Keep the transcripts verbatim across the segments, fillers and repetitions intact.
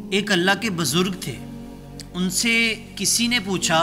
ایک اللہ کے بزرگ تھے، ان سے کسی نے پوچھا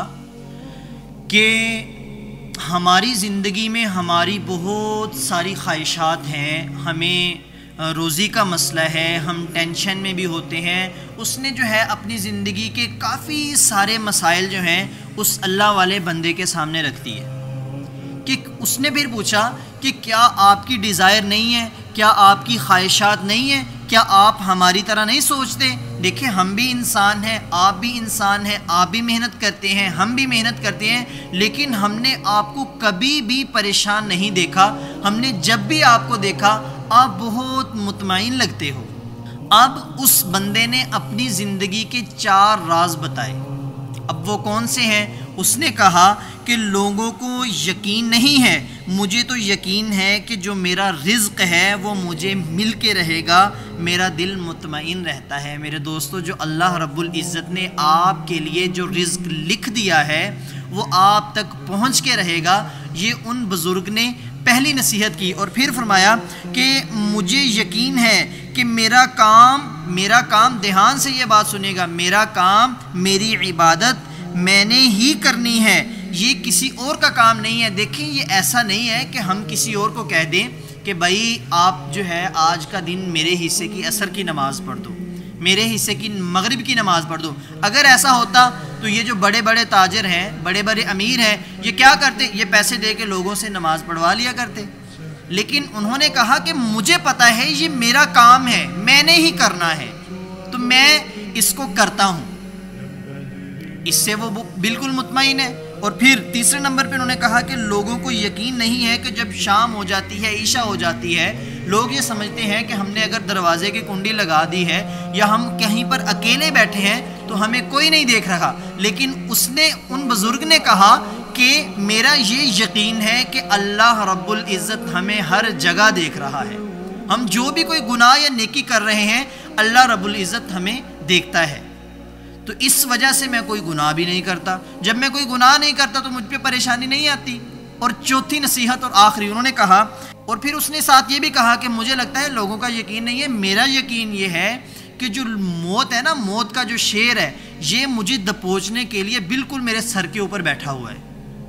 کہ ہماری زندگی میں ہماری بہت ساری خواہشات ہیں، ہمیں روزی کا مسئلہ ہے، ہم ٹینشن میں بھی ہوتے ہیں۔ اس نے جو ہے اپنی زندگی کے کافی سارے مسائل جو ہیں اس اللہ والے بندے کے سامنے رکھ دیے کہ اس نے پھر پوچھا کہ کیا آپ کی ڈیزائر نہیں ہے، کیا آپ کی خواہشات نہیں ہیں، کیا آپ ہماری طرح نہیں سوچتے؟ دیکھیں ہم بھی انسان ہیں، آپ بھی انسان ہیں، آپ بھی محنت کرتے ہیں، ہم بھی محنت کرتے ہیں، لیکن ہم نے آپ کو کبھی بھی پریشان نہیں دیکھا۔ ہم نے جب بھی آپ کو دیکھا آپ بہت مطمئن لگتے ہو۔ اب اس بندے نے اپنی زندگی کے چار راز بتائے۔ اب وہ کون سے ہیں؟ اس نے کہا کہ لوگوں کو یقین نہیں ہے، مجھے تو یقین ہے کہ جو میرا رزق ہے وہ مجھے مل کے رہے گا، میرا دل مطمئن رہتا ہے۔ میرے دوستو، جو اللہ رب العزت نے آپ کے لیے جو رزق لکھ دیا ہے وہ آپ تک پہنچ کے رہے گا، یہ ان بزرگ نے پہلی نصیحت کی۔ اور پھر فرمایا کہ مجھے یقین ہے کہ میرا کام میرا کام دھیان سے یہ بات سنیے گا، میرا کام، میری عبادت میں نے ہی کرنی ہے، یہ کسی اور کا کام نہیں ہے۔ دیکھیں یہ ایسا نہیں ہے کہ ہم کسی اور کو کہہ دیں کہ بھائی آپ جو ہے آج کا دن میرے حصے کی عصر کی نماز پڑھ دو، میرے حصے کی مغرب کی نماز پڑھ دو۔ اگر ایسا ہوتا تو یہ جو بڑے بڑے تاجر ہیں، بڑے بڑے امیر ہیں، یہ کیا کرتے؟ یہ پیسے دے کے لوگوں سے نماز پڑھوا لیا کرتے۔ لیکن انہوں نے کہا کہ مجھے پتہ ہے یہ میرا کام ہے، میں نے ہی کرنا ہے، تو میں اس کو کرتا ہوں۔ اس سے وہ بالکل مطمئن ہے۔ اور پھر تیسرے نمبر پہ انہوں نے کہا کہ لوگوں کو یقین نہیں ہے کہ جب شام ہو جاتی ہے، عشاء ہو جاتی ہے، لوگ یہ سمجھتے ہیں کہ ہم نے اگر دروازے کی کنڈی لگا دی ہے یا ہم کہیں پر اکیلے بیٹھے ہیں تو ہمیں کوئی نہیں دیکھ رہا، لیکن اس نے ان بزرگ نے کہا کہ میرا یہ یقین ہے کہ اللہ رب العزت ہمیں ہر جگہ دیکھ رہا ہے، ہم جو بھی کوئی گناہ یا نیکی کر رہے ہیں اللہ رب العزت ہمیں دیکھتا ہے، تو اس وجہ سے میں کوئی گناہ بھی نہیں کرتا۔ جب میں کوئی گناہ نہیں کرتا تو مجھ پہ پریشانی نہیں آتی۔ اور چوتھی نصیحت اور آخری انہوں نے کہا، اور پھر اس نے ساتھ یہ بھی کہا کہ مجھے لگتا ہے لوگوں کا یقین نہیں ہے، میرا یقین یہ ہے کہ جو موت ہے نا، موت کا جو شیر ہے، یہ مجھے دبوچنے کے لیے بالکل میرے سر کے اوپر بیٹھا ہوا ہے،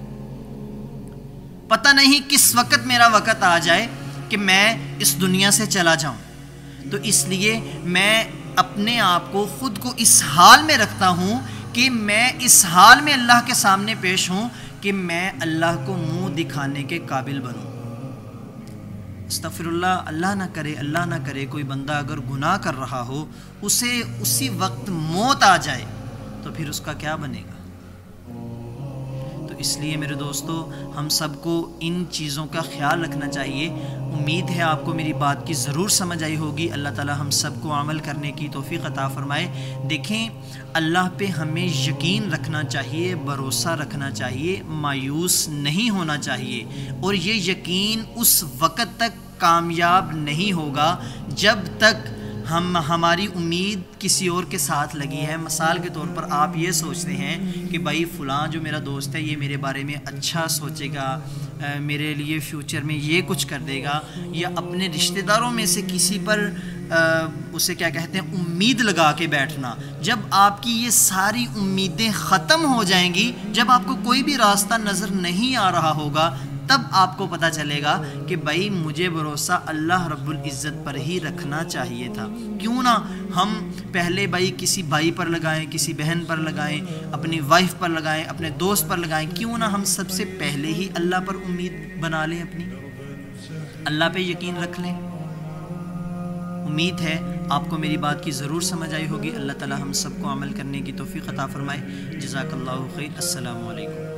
پتہ نہیں کس وقت میرا وقت آ جائے کہ میں اس دنیا سے چلا جاؤں۔ تو اس لیے میں اپنے آپ کو، خود کو اس حال میں رکھتا ہوں کہ میں اس حال میں اللہ کے سامنے پیش ہوں کہ میں اللہ کو منہ دکھانے کے قابل بنوں۔ استغفر اللہ، اللہ نہ کرے اللہ نہ کرے کوئی بندہ اگر گناہ کر رہا ہو، اسے اسی وقت موت آ جائے تو پھر اس کا کیا بنے گا؟ تو اس لیے میرے دوستو، ہم سب کو ان چیزوں کا خیال رکھنا چاہیے۔ امید ہے آپ کو میری بات کی ضرور سمجھ آئی ہوگی۔ اللہ تعالی ہم سب کو عمل کرنے کی توفیق عطا فرمائے۔ دیکھیں اللہ پہ ہمیں یقین رکھنا چاہیے، بھروسہ رکھنا چاہیے، مایوس نہیں ہونا چاہیے، اور یہ یقین اس وقت تک کامیاب نہیں ہوگا جب تک ہم ہماری امید کسی اور کے ساتھ لگی ہے۔ مثال کے طور پر آپ یہ سوچتے ہیں کہ بھائی فلاں جو میرا دوست ہے یہ میرے بارے میں اچھا سوچے گا، میرے لیے فیوچر میں یہ کچھ کر دے گا، یا اپنے رشتہ داروں میں سے کسی پر اسے کیا کہتے ہیں امید لگا کے بیٹھنا۔ جب آپ کی یہ ساری امیدیں ختم ہو جائیں گی، جب آپ کو کوئی بھی راستہ نظر نہیں آ رہا ہوگا، تب آپ کو پتہ چلے گا کہ بھائی مجھے بھروسہ اللہ رب العزت پر ہی رکھنا چاہیے تھا۔ کیوں نہ ہم پہلے بھائی کسی بھائی پر لگائیں، کسی بہن پر لگائیں، اپنی وائف پر لگائیں، اپنے دوست پر لگائیں، کیوں نہ ہم سب سے پہلے ہی اللہ پر امید بنا لیں، اپنی اللہ پہ یقین رکھ لیں۔ امید ہے آپ کو میری بات کی ضرور سمجھ آئی ہوگی۔ اللہ تعالی ہم سب کو عمل کرنے کی توفیق عطا فرمائے۔ جزاک اللہ خیر۔ السلام علیکم۔